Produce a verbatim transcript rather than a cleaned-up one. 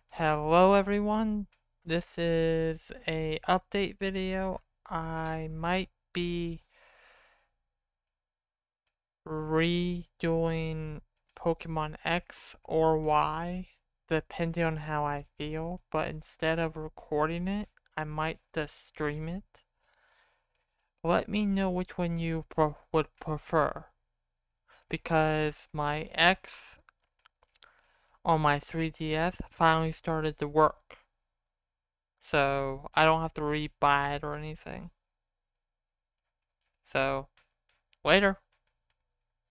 Hello everyone, this is a update video. I might be redoing Pokemon X or Y depending on how I feel, but instead of recording it, I might just stream it. Let me know which one you pre would prefer, because my X on my three D S finally started to work. So I don't have to re-buy it or anything. So, later.